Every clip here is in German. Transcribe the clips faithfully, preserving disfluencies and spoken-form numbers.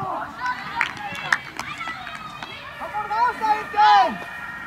Komm raus da hinten!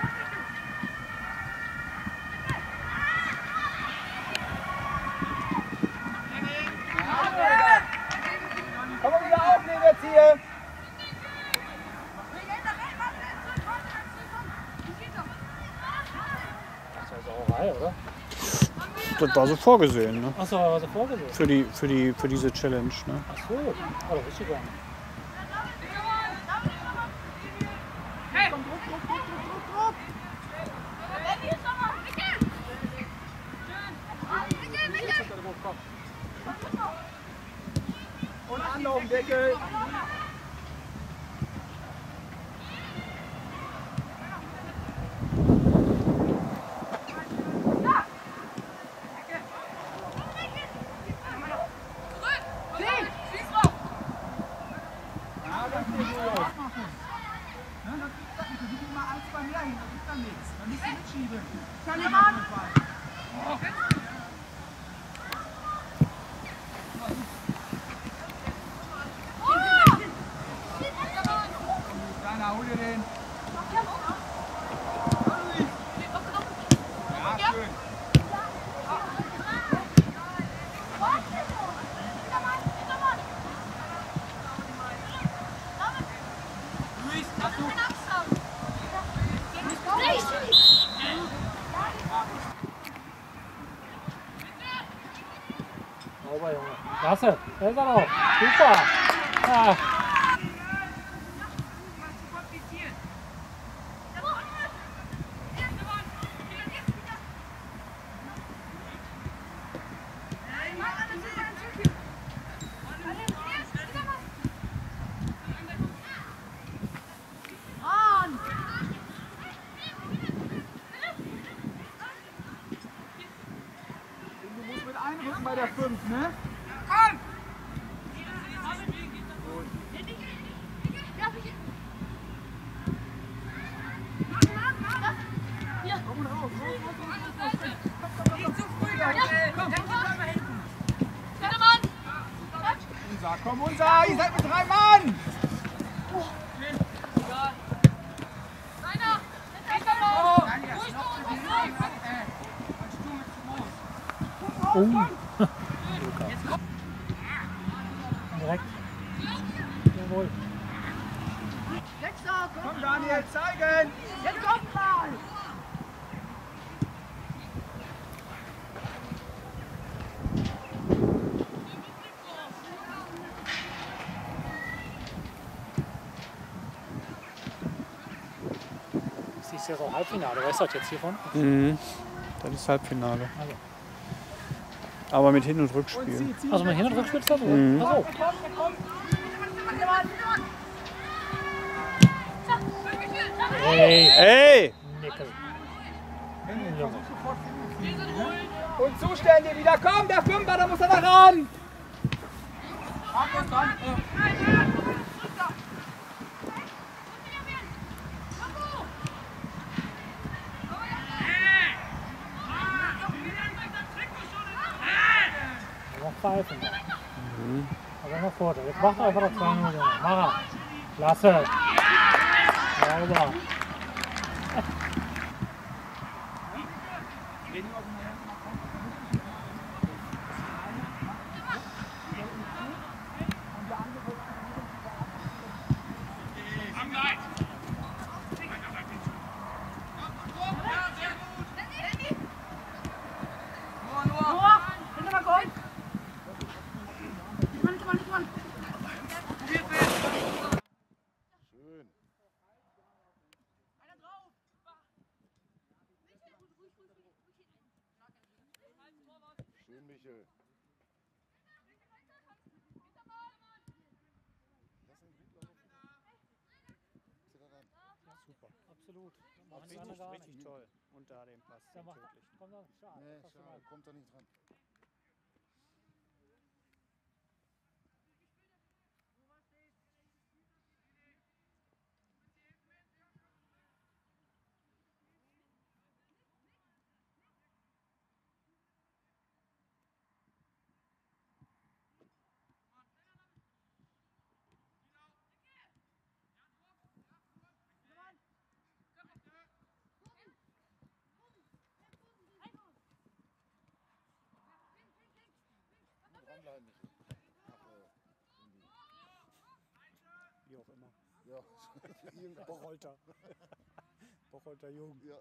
Komm mal wieder aufnehmen jetzt hier! Das war Sauerei, oder? Das war so vorgesehen, ne? Achso, war so vorgesehen. Für, die, für, die, für diese Challenge, ne? Ach so, oh, das wusste ich gar nicht. Komm, Druck, Druck, Druck, Druck, Druck, Druck! Und Anlaufen, Deckel! Hol dir den! Ja, schön! Luis, hast du? Sauber, Junge. Klasse, da ist er noch. Super. Ja. Du musst mit einrücken bei der fünf, ne? Komm! Komm raus, raus, raus, raus, nicht zu früh, komm, bleib mal hinten. Unser, komm, unser, ihr seid mit drei Mann! Oh. Direkt. Jawohl. Komm, Daniel, zeigen! Jetzt kommt mal! Das ist ja so Halbfinale, weißt du das jetzt hiervon? Mhm. Das ist Halbfinale. Also, Aber mit Hin- und Rückspiel. also mal Hin- und Rückspiel ist das? Mhm. Achso. Hey, Ey! Nickel. Und zustellen dir wieder, komm, der Fünfer, da muss er da ran! Markus, ran! Noch pfeifen. Mhm. Aber noch Vorteil. Jetzt macht er einfach noch zwei null. Mach er. Klasse. Sauber. Schön, Michel. Super. Absolut. Richtig, richtig toll. Und da den Pass. Ja, Den mach, tödlichen. komm da, schade. Nee, Fast schade, vorbei. kommt da nicht dran. Wie auch immer. Ja. Bocholter. Bocholter Jugend. Ja.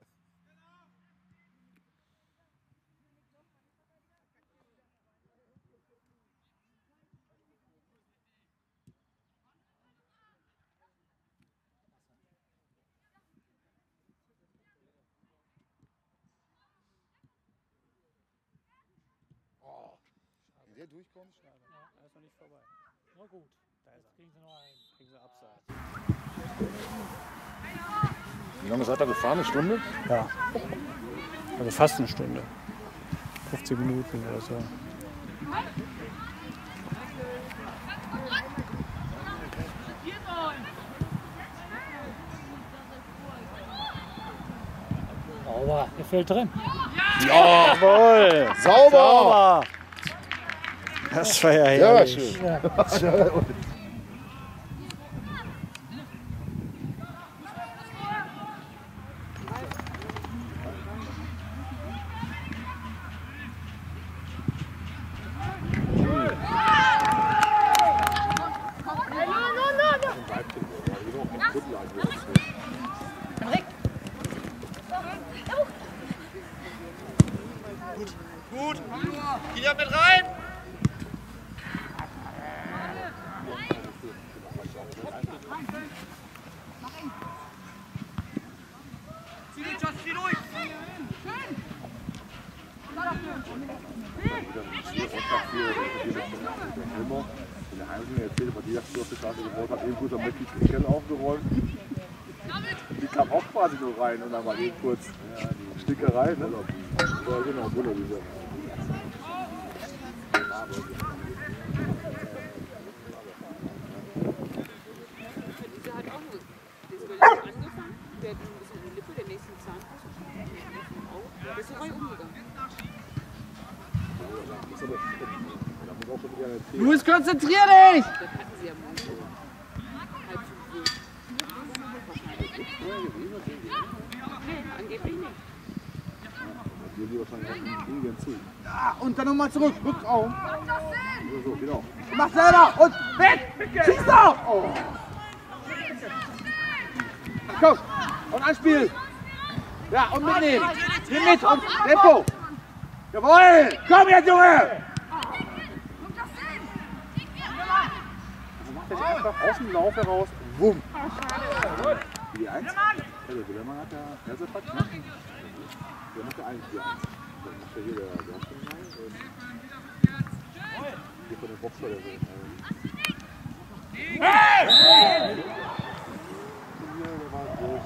Wenn der durchkommt, Schade. Er ist noch nicht vorbei. Na gut, Da ist jetzt er. kriegen sie noch einen. Kriegen sie Abseits. wie lange seid ihr gefahren? Eine Stunde? Ja. Also fast eine Stunde. fünfzehn Minuten oder so. Sauber, der fällt drin. Jawohl! Sauber! Sauber! Das war ja Ja, herrlich. schön. Ja. Gut. Wieder mit rein. Zieh durch, Josh, zieh durch. In der Heimspiel erzählt, was die auf der Straße gebaut hat, eben kurz am Mächtig die Keller aufgeräumt. Die kam auch quasi nur rein und dann war eben kurz Stickerei, ne? Ja, genau, Bullerwiese. Diese hat auch nur, der ist überlegt angefangen, der hat ein bisschen die Lippe, der nächsten Zahnfleisch, der ist so weit umgegangen. Luis, konzentrier dich! Das hatten sie ja morgens so. Halb fünf Uhr. Nee, angeblich nicht. Hier die wahrscheinlich auch Indien zu. Ja, und dann nochmal zurück, Rückraum. So, so, genau. Mach selber und weg! Schieß doch! Oh. Komm, und anspielen! Ja, und mitnehmen! Nimm mit und Tempo! Jawohl! Komm jetzt, Junge! Also macht er sich einfach aus dem Lauf heraus, wumm. Wie die Eins? Ja, der Willermann hat ja Herzepakt, ne? Der macht ja eigentlich die Eins. Dann macht er hier der Dorfmann rein und hier von dem Boxer, der so. Hey! Der war groß.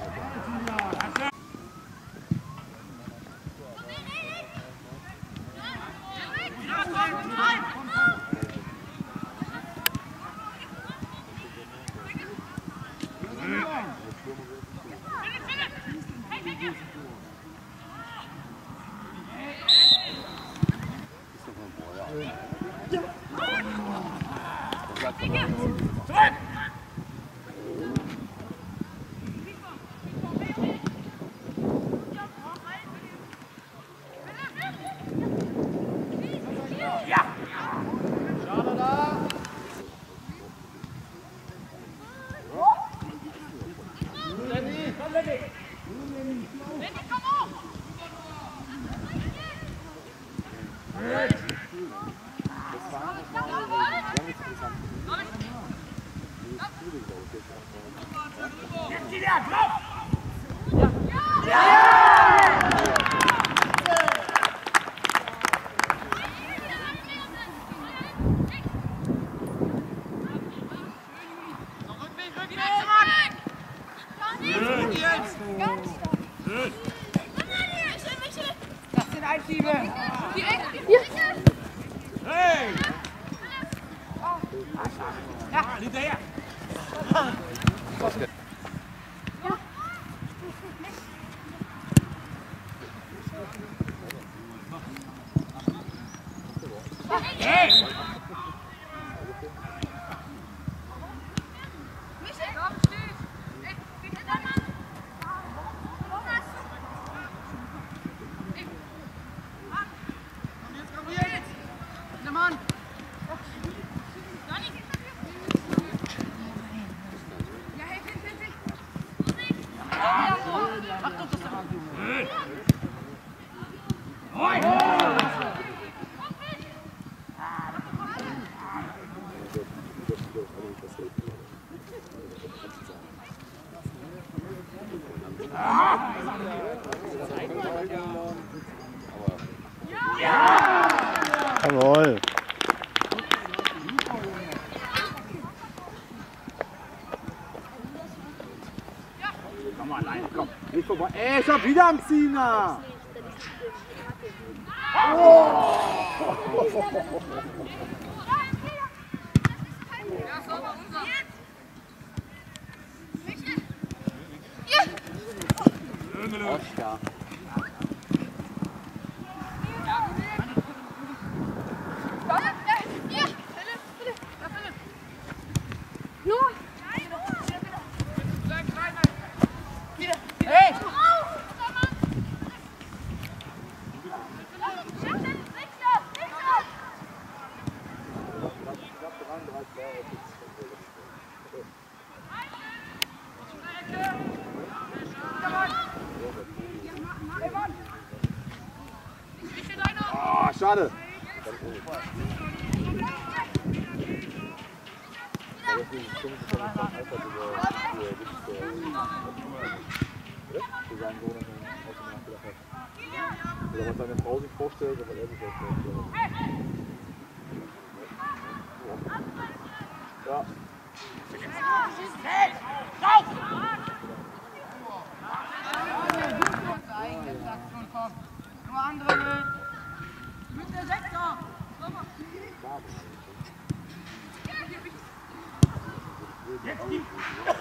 Jawohl. Komm mal alleine, komm. Nicht vorbei. Ey, schon wieder am Zieher. Oh. Oscar. Ah, schade. Oder was seine Frau sich vorstellt, oder was er sich vorstellt. Ja. Jetzt die.